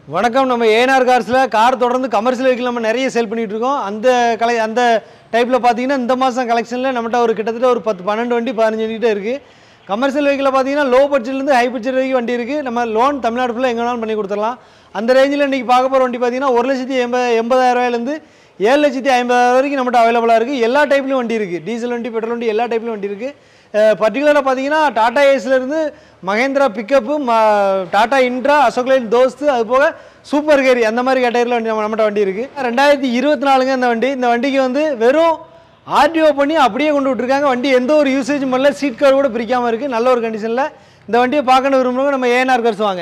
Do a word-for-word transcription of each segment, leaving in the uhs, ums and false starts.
வணக்கம். நம்ம ஏஎன்ஆர் கார்ஸ்ல கார் தொடர்ந்து கமர்ஷியல் வெஹிக்கிள் நம்ம நிறைய சேல் பண்ணிட்டு இருக்கோம். அந்த கலை அந்த டைப்ல பாத்தீங்கன்னா இந்த மாசம் கலெக்ஷன்ல நம்மட்ட ஒரு கிட்டத்தட்ட ஒரு பத்து பன்னெண்டு வண்டி பதினஞ்சு வண்டி கிட்ட இருக்கு. கமர்ஷியல் வெஹிக்கிள் பாத்தீங்கன்னா லோ பட்ஜெட்ல இருந்து ஹை பட்ஜெட் வரைக்கும் வண்டி இருக்கு. நம்ம லோன் தமிழ்நாடு ஃபுல்லா எங்க வேணாலும் பண்ணி கொடுத்துடலாம். அந்த ரேஞ்சில் இன்னைக்கு பார்க்க போற வண்டி பாத்தீங்கன்னா ஒரு லட்சத்தி எண்பது எண்பதாயிரம் ரூபாயில இருந்து ஏழு லட்சத்தி ஐம்பதாயிரம் வரைக்கும் நம்மட்ட அவைலபிளா இருக்கு. எல்லா டைப்லயும் வண்டி இருக்கு. டீசல் வண்டி, பெட்ரோல் வண்டி, எல்லா டைப்லயும் வண்டி இருக்கு. பர்டிகுலராக பார்த்தீங்கன்னா டாடா ஏஸ்லேருந்து Mahindra pickup, Tata Intra, Ashok Leyland Dost, அது போக சூப்பர் கேரி அந்த மாதிரி கேட்டகரியில் வண்டி நம்ம நம்மகிட்ட வண்டி இருக்குது. ரெண்டாயிரத்தி இருபத்தி நாலுங்க இந்த வண்டி. இந்த வண்டிக்கு வந்து வெறும் ஆர்டிஓ பண்ணி அப்படியே கொண்டு விட்டுருக்காங்க. வண்டி எந்த ஒரு யூசேஜும் பண்ணல, சீட் கவர் கூட பிரிக்காமல் இருக்குது. நல்ல ஒரு கண்டிஷனில் இந்த வண்டியை பார்க்கணும் விரும்புகிறவங்க நம்ம ஏஎன்ஆர் கார்ஸ் வாங்க.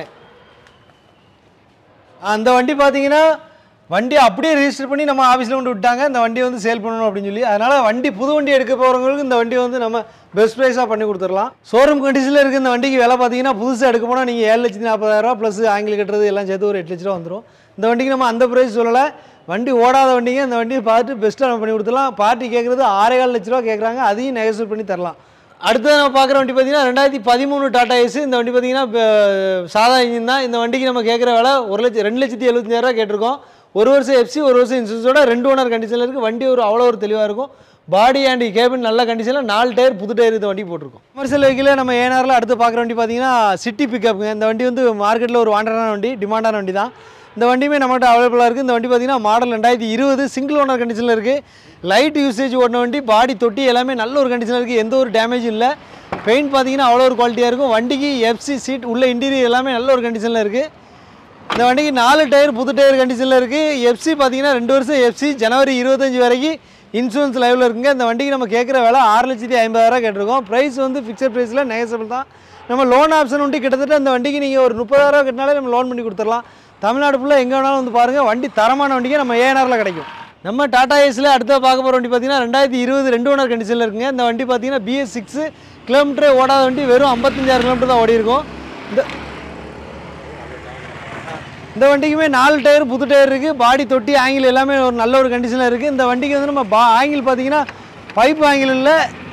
அந்த வண்டி பார்த்தீங்கன்னா வண்டி அப்படியே ரிஜிஸ்டர் பண்ணி நம்ம ஆஃபீஸில் கொண்டு விட்டாங்க. இந்த வண்டியை வந்து சேல் பண்ணணும் அப்படின்னு சொல்லி. அதனால் வண்டி புது வண்டி எடுக்க போகிறவங்களுக்கு இந்த வண்டி வந்து நம்ம பெஸ்ட் ப்ரைஸாக பண்ணி கொடுத்துடலாம். ஷோரூம் கண்டிஷனில் இருக்குது. இந்த வண்டிக்கு விலை பார்த்தீங்கன்னா புதுசாக எடுக்க போனால் நீங்கள் ஏழு லட்சத்தி நாற்பதாயிரரூவா ப்ளஸ் ஆங்கில் கட்டுறது எல்லாம் சேர்த்து ஒரு எட்டு லட்ச ரூபா வந்துடும். இந்த வண்டிக்கு நம்ம அந்த ப்ரைஸ் சொல்லலை. வண்டி ஓடாத வண்டிங்க. இந்த வண்டியை பார்த்துட்டு பெஸ்ட்டாக நம்ம பண்ணி கொடுத்துடலாம். பார்ட்டி கேட்குறது ஆறே கால் லட்ச ரூபா கேட்குறாங்க. அதையும் நெகோசியேட் பண்ணி தரலாம். அடுத்தது நம்ம பார்க்குற வண்டி பார்த்தீங்கன்னா ரெண்டாயிரத்தி பதிமூணு டாடா ஏஸ். இந்த வண்டி பார்த்தீங்கன்னா சாதா இன்ஜின் தான். இந்த வண்டிக்கு நம்ம கேட்குற விலை ஒரு லட்சம் ரெண்டு லட்சத்தி எழுபத்தஞ்சாயிரரூவா கேட்டிருக்கோம். ஒரு வருஷம் எஃப்சி, ஒரு வருஷம் இன்சூரன்ஸோட ரெண்டு ஓனர் கண்டிஷனில் இருக்குது. வண்டி ஒரு அவ்வளோ ஒரு தெளிவாக இருக்கும். பாடி அண்ட் கேபின் நல்ல கண்டிஷனில் நாலு டயர் புது டயர் இந்த வண்டி போட்டிருக்கோம். கமர்ஷியல் வெஹிக்கிள் நம்ம ஏஎன்ஆரில் அடுத்து பார்க்குற வண்டி பார்த்தீங்கன்னா சிட்டி பிக்கப்புங்க. இந்த வண்டி வந்து மார்க்கெட்டில் ஒரு வாண்டடான வண்டி, டிமாண்டான வண்டி தான். இந்த வண்டியுமே நம்மகிட்ட அவைலபிளாக இருக்குது. இந்த வண்டி பார்த்தீங்கன்னா மாடல் ரெண்டாயிரத்தி இருபது சிங்கிள் ஓனர் கண்டிஷனில் இருக்குது. லைட் யூசேஜ் ஓடின வண்டி, பாடி தொட்டி எல்லாமே நல்ல ஒரு கண்டிஷனில் இருக்குது. எந்த ஒரு டேமேஜும் இல்லை. பெயிண்ட் பார்த்தீங்கன்னா அவ்வளோ ஒரு குவாலிட்டியாக இருக்கும். வண்டிக்கு எஃப்சி சீட் உள்ள இன்டீரியர் எல்லாமே நல்ல ஒரு கண்டிஷனில் இருக்குது. இந்த வண்டிக்கு நாலு டயர் புது டயர் கண்டிஷனில் இருக்குது. எஃப்சி பார்த்தீங்கன்னா ரெண்டு வருஷம் எஃப்சி, ஜனவரி இருபத்தஞ்சி வரைக்கும் இன்சூரன்ஸ் லைவில் இருக்குங்க. இந்த வண்டிக்கு நம்ம கேட்குற விலை ஆறு லட்சத்தி ஐம்பதாயிரம் கேட்டிருக்கோம். ப்ரைஸ் வந்து ஃபிக்ஸட் ப்ரைஸில் நெகோசியபிள் தான். நம்ம லோன் ஆப்ஷன் உண்டு. கிட்டத்தட்ட இந்த வண்டிக்கு நீங்கள் ஒரு முப்பதாயிரம் கட்டினாலே நம்ம லோன் பண்ணி கொடுத்துடலாம். தமிழ்நாடு ஃபுல்லாக எங்கே வேணாலும் வந்து பாருங்கள். வண்டி தரமான வண்டிக்கு நம்ம ஏஎன்ஆரில் கிடைக்கும். நம்ம டாடா ஏஸில் அடுத்த பார்க்க போகிற வண்டி பார்த்தீங்கன்னா ரெண்டாயிரத்தி இருபது ரெண்டு ஓனர் கண்டிஷனில் இருக்குங்க. இந்த வண்டி பார்த்தீங்கன்னா பிஎஸ் சிக்ஸு கிலோமீட்டரே ஓடாத வண்டி, வெறும் ஐம்பத்தஞ்சாயிரம் கிலோமீட்டர் தான் ஓடி இருக்கும். இந்த இந்த வண்டிக்குமே நாலு டயர் புது டயர் இருக்குது. பாடி தொட்டி ஆங்கிள் எல்லாமே ஒரு நல்ல ஒரு கண்டிஷனில் இருக்குது. இந்த வண்டிக்கு வந்து நம்ம பா ஆங்கிள் பார்த்தீங்கன்னா பைப் ஆங்கிள் இல்லை,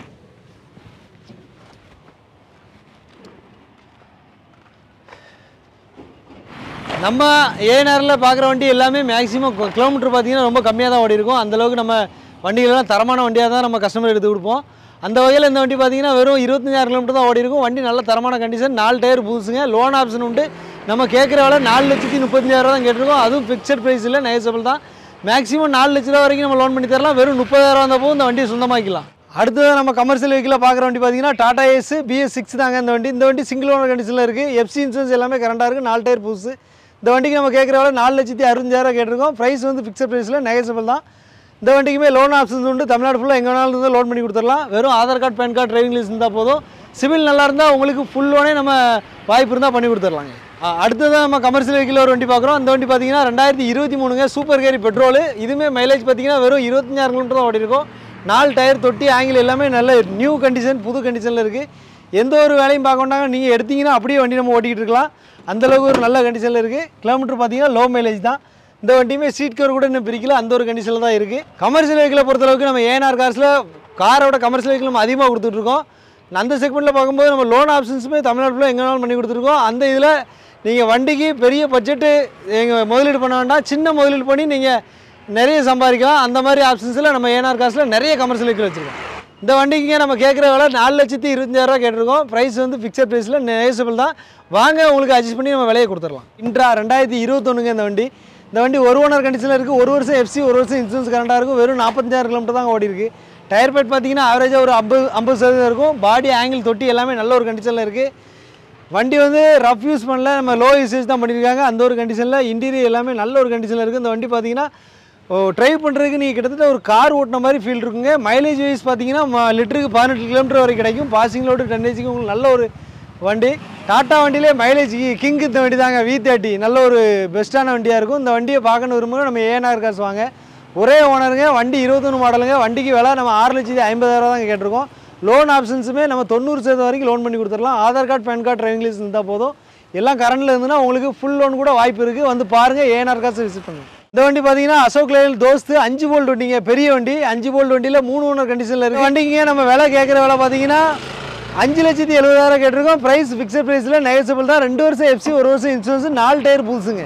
நம்ம ஏஎன்ஆரில் பார்க்குற வண்டி எல்லாமே மேக்ஸிமம் கிலோமீட்டர் பார்த்தீங்கன்னா ரொம்ப கம்மியாக தான் ஓடி இருக்கும். அந்தளவுக்கு நம்ம வண்டிகளெல்லாம் தரமான வண்டியாக தான் நம்ம கஸ்டமர் எடுத்து கொடுப்போம். அந்த வகையில் இந்த வண்டி பார்த்தீங்கன்னா வெறும் இருபத்தஞ்சாயிரம் கிலோமீட்டர் தான் ஓடி இருக்கும். வண்டி நல்ல தரமான கண்டிஷன், நாலு டயர் புதுசுங்க. லோன் ஆப்ஷன் உண்டு. நம்ம கேட்குற விலை நாலு லட்சத்தி முப்பத்தஞ்சாயிரம் தான் கேட்டிருக்கோம். அதுவும் ஃபிக்ஸட் ப்ரைஸ் இல்லை, நெகோசியபிள் தான். மேக்ஸிமம் நாலு லட்ச ரூபா வரைக்கும் நம்ம லோன் பண்ணி தரலாம். வெறும் முப்பதாயிரம் வந்தப்போ இந்த வண்டியை சொந்தமாக்கலாம். அடுத்தது நம்ம கமர்ஷியல் வெஹிக்கிளில் பார்க்குற வண்டி பார்த்தீங்கன்னா டாடா ஏஸ் பிஎஸ் சிக்ஸ் தாங்க. இந்த வண்டி இந்த வண்டி சிங்கிள் ஓனர் கண்டிஷனில் இருக்குது. எஃப்சி இன்சூரன்ஸ் எல்லாமே கரண்டாக இருக்குது. நாலு டயர் புதுசு. இந்த வண்டிக்கு நம்ம கேட்குற விலை நாலு லட்சத்தி அறுபஞ்சாயிரம் கேட்டிருக்கோம். ப்ரைஸ் வந்து ஃபிக்ஸட் ப்ரைஸில் நெகோசியபிள் தான். இந்த வண்டிக்குமே லோன் ஆப்ஷன்ஸ் உண்டு. தமிழ்நாடு ஃபுல்லாக எங்கே வேணாலும் இருந்தால் லோன் பண்ணி கொடுத்துடலாம். வெறும் Aadhaar card, PAN card, driving licence இருந்தால் போதும். சிவில் நல்லா இருந்தால் உங்களுக்கு ஃபுல் லோனே நம்ம வாய்ப்பு இருந்தால் பண்ணி கொடுத்துடலாங்க. அடுத்ததான் நம்ம கமர்ஷியல் வெஹிக்கிள் ஒரு வண்டி பார்க்குறோம். அந்த வண்டி பார்த்தீங்கன்னா ரெண்டாயிரத்தி இருபத்தி மூணுங்க சூப்பர் கேரி பெட்ரோல். இதுவுமே மைலேஜ் பார்த்தீங்கன்னா வெறும் இருபத்தஞ்சாயிரம் கிலோமீட்டர் தான் ஓடி இருக்கும். நாலு டயர் தொட்டி ஆங்கிள் எல்லாமே நல்ல நியூ கண்டிஷன், புது கண்டிஷனில் இருக்குது. எந்த ஒரு வேலையும் பார்க்க மாட்டாங்க. நீங்கள் எடுத்தீங்கன்னா அப்படியே வண்டி நம்ம ஓட்டிகிட்டு இருக்கலாம். அந்தளவுக்கு ஒரு நல்ல கண்டிஷனில் இருக்குது. கிலோமீட்டர் பார்த்தீங்கன்னா லோ மைலேஜ் தான். இந்த வண்டியுமே சீட் கவர் கூட இன்னும் பிரிக்கல, அந்த ஒரு கண்டிஷனில் தான் இருக்குது. கமர்ஷியல் வெஹிக்கிளை பொறுத்தளவுக்கு நம்ம ஏஎன்ஆர் கார்ஸில் காரோட கமர்ஷியல் வெஹிக்கிள் நம்ம அதிகமாக கொடுத்துட்ருக்கோம். அந்த செக்மெண்ட்டில் பார்க்கும்போது நம்ம லோன் ஆப்ஷன்ஸுமே தமிழ்நாட்டில் எங்கே வேணாலும் பண்ணி கொடுத்துருக்கோம். அந்த இதில் நீங்கள் வண்டிக்கு பெரிய பட்ஜெட்டு எங்கள் முதலீடு பண்ண வேண்டாம், சின்ன முதலீடு பண்ணி நீங்கள் நிறைய சம்பாதிக்கலாம். அந்த மாதிரி ஆப்ஷன்ஸில் நம்ம ஏஎன்ஆர் கார்ஸில் நிறைய கமர்ஷியல் வெஹிக்கிள் வச்சுருக்கோம். இந்த வண்டிக்கு நம்ம கேட்குற விலை நாலு லட்சத்தி இருபத்தஞ்சாயிரரூவா கேட்டிருக்கோம். ப்ரைஸ் வந்து ஃபிக்ஸட் ப்ரைஸில் நெகோசியபிள் தான். வாங்க உங்களுக்கு அட்ஜஸ்ட் பண்ணி நம்ம விலையை கொடுத்துடலாம். இன்ட்ரா ரெண்டாயிரத்தி இருபத்தொன்னுங்க இந்த வண்டி. இந்த வண்டி ஒரு ஓனர் கண்டிஷனில் இருக்குது. ஒரு வருஷம் எஃப்சி, ஒரு வருஷம் இன்சூரன்ஸ் கரண்டாக இருக்கும். வெறும் நாற்பத்தஞ்சாயிரம் கிலோமீட்டர் தான் ஓடி இருக்குது. டயர் பேட் பார்த்தீங்கன்னா ஆவரேஜாக ஒரு ஐம்பது ஐம்பது சதவீதம் இருக்கும். பாடி ஆங்கிள் தொட்டி எல்லாமே நல்ல ஒரு கண்டிஷனில் இருக்குது. வண்டி வந்து ரஃப் யூஸ் பண்ணல, நம்ம லோ யூசேஜ் தான் பண்ணியிருக்காங்க. அந்த ஒரு கண்டிஷனில் இன்டீரியர் எல்லாமே நல்ல ஒரு கண்டிஷனில் இருக்குது. இந்த வண்டி பார்த்தீங்கன்னா ட்ரைவ் பண்ணுறதுக்கு நீங்கள் கிட்டத்தட்ட ஒரு கார் ஓட்டின மாதிரி ஃபீல் இருக்குங்க. மைலேஜ் வைஸ் பார்த்தீங்கன்னா லிட்டருக்கு பதினெட்டு கிலோமீட்டர் வரைக்கும் கிடைக்கும். பாசிங் லோடு டென்னேஜுக்கு உங்களுக்கு நல்ல ஒரு வண்டி. டாட்டா வண்டியிலே மைலேஜ் கிங் இந்த வண்டி தாங்க. வி தேர்ட்டி நல்ல ஒரு பெஸ்ட்டான வண்டியாக இருக்கும். இந்த வண்டியை பார்க்கணும் விரும்புங்க நம்ம ஏஎன்ஆர் கார்ஸ் வாங்க. ஒரே ஓனருங்க. வண்டி இருபத்தொன்று மாடலுங்க. வண்டிக்கு விலை நம்ம ஆறு லட்சத்தி ஐம்பதாயிரம் தான் கேட்டிருக்கோம். லோன் ஆப்ஷன்ஸுமே நம்ம தொண்ணூறு சதவீதம் வரைக்கும் லோன் பண்ணி கொடுத்துடலாம். Aadhaar card, PAN card, driving licence இருந்தால் போதும். எல்லாம் கரண்டில் இருந்துன்னா உங்களுக்கு ஃபுல் லோன் கூட வாய்ப்பு இருக்குது. வந்து பாருங்கள், ஏஎன்ஆர் கார்ஸ் விசிட் பண்ணுங்கள். இந்த வண்டி பார்த்தீங்கன்னா அசோக் லைன் தோஸ்து அஞ்சு போல்ட் வண்டிங்க. பெரிய வண்டி அஞ்சு போல்ட் வண்டியில் மூணு ஓனர் கண்டிஷனில் இருக்குது. வண்டிங்க நம்ம விலை கேட்குற விலை பார்த்தீங்கன்னா அஞ்சு லட்சத்தி எழுபதாயிரம் கேட்டிருக்கோம். பிரைஸ் ஃபிக்ஸட் பிரைஸில் நெகோசியபிள் தான். ரெண்டு வருஷம் எஃப்சி, ஒரு வருஷம் இன்சூரன்ஸ், நாலு டயர் புதுசுங்க.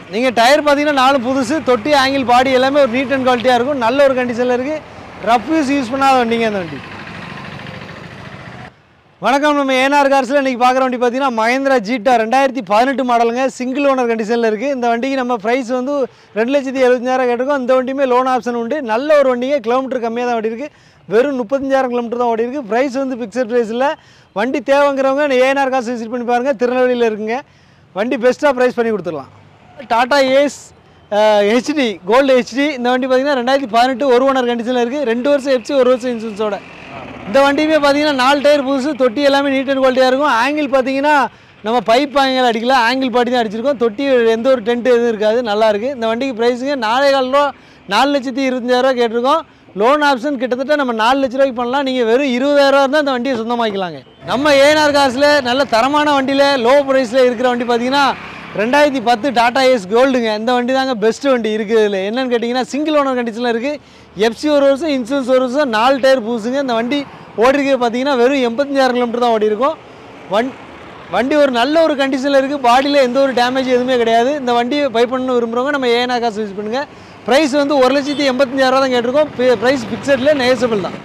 நீங்கள் டயர் பார்த்தீங்கன்னா நாலு புதுசு, தொட்டி ஆங்கிள் பாடி எல்லாமே ஒரு நீட் அண்ட் குவாலிட்டியாக இருக்கும். நல்ல ஒரு கண்டிஷனில் இருக்குது. ரஃப் யூஸ் யூஸ் பண்ணாத வண்டிங்க அந்த வண்டி. வணக்கம். நம்ம ஏஎன்ஆர் கார்ஸில் இன்றைக்கி பார்க்குற வண்டி பார்த்தீங்கன்னா மஹேந்திரா ஜீட்டா ரெண்டாயிரத்தி பதினெட்டு மாடலுங்க. சிங்கிள் ஓனர் கண்டிஷனில் இருக்குது. இந்த வண்டிக்கு நம்ம ப்ரைஸ் வந்து ரெண்டு லட்சத்தி எழுபத்தஞ்சாயிரம் கேட்டிருக்கோம். இந்த வண்டியுமே லோன் ஆப்ஷன் உண்டு. நல்ல ஒரு வண்டிங்க. கிலோமீட்டர் கம்மியாக தான் ஓடி இருக்குது. வெறும் முப்பத்தஞ்சாயிரம் கிலோமீட்டர் தான் ஓடி இருக்குது. ப்ரைஸ் வந்து ஃபிக்ஸட் ப்ரைஸ் இல்லை. வண்டி தேவைங்கிறவங்க ஏஎன்ஆர் கார்ஸ் விசிட் பண்ணி பாருங்கள். திருநெல்வேலியில் இருக்குங்க. வண்டி பெஸ்ட்டாக ப்ரைஸ் பண்ணி கொடுத்துடலாம். Tata Ace HD gold HD இந்த வண்டி பார்த்தீங்கன்னா ரெண்டாயிரத்தி பதினெட்டு ஒரு ஓனர் கண்டிஷனில் இருக்குது. ரெண்டு வருஷம் எஃப்சி, ஒரு வருஷம் இன்சூரன்ஸோட. இந்த வண்டியுமே பார்த்தீங்கன்னா நாலு டயர் புதுசு, தொட்டி எல்லாமே நீட் அண்ட் குவாலிட்டியாக இருக்கும். ஆங்கிள் பார்த்தீங்கன்னா நம்ம பைப் ஆங்கிள் அடிக்கல, ஆங்கிள் பாட்டி தான் அடிச்சிருக்கோம். தொட்டி எந்த ஒரு டென்ட் எதுவும் இருக்காது, நல்லாயிருக்கு. இந்த வண்டிக்கு ப்ரைஸுங்க நாலே கால் ரூபா நாலு லட்சத்தி இருபத்தஞ்சாயிரரூவா கேட்டிருக்கோம். லோன் ஆப்ஷன் கிட்டத்தட்ட நம்ம நாலு லட்ச ரூபாய்க்கு பண்ணலாம். நீங்கள் வெறும் இருபதாயிரரூவா இருந்தால் இந்த வண்டியை சொந்தமாக்கலாங்க. நம்ம ஏஎன்ஆர் கார்ஸில் நல்ல தரமான வண்டியில் லோ ப்ரைஸில் இருக்கிற வண்டி பார்த்தீங்கன்னா ரெண்டாயிரத்தி பத்து டாடா ஏஸ் கோல்டுங்க. இந்த வண்டி தாங்க பெஸ்ட்டு வண்டி இருக்குது. இதில் என்னென்னு கேட்டிங்கன்னா சிங்கிள் ஓனர் கண்டிஷனில் இருக்குது. எஃப்சி ஒரு வருஷம், இன்சூரன்ஸ் ஒரு வருஷம், நாலு டயர் பூசுங்க. இந்த வண்டி ஓடிருக்கு பார்த்தீங்கன்னா வெறும் எண்பத்தஞ்சாயிரம் கிலோமீட்டர் தான் ஓடி இருக்கும். வண் வண்டி ஒரு நல்ல ஒரு கண்டிஷனில் இருக்குது. பாடியில் எந்த ஒரு டேமேஜ் எதுவுமே கிடையாது. இந்த வண்டியை பை பண்ணணும்னு விரும்புகிறவங்க நம்ம ஏஎன்ஆர் காசு யூஸ் பண்ணுங்கள். ப்ரைஸ் வந்து ஒரு லட்சத்தி எண்பத்தஞ்சாயிரரூவா தான் கேட்டிருக்கோம். ப்ரைஸ் ஃபிக்ஸடில் நெகோசியபிள் தான்.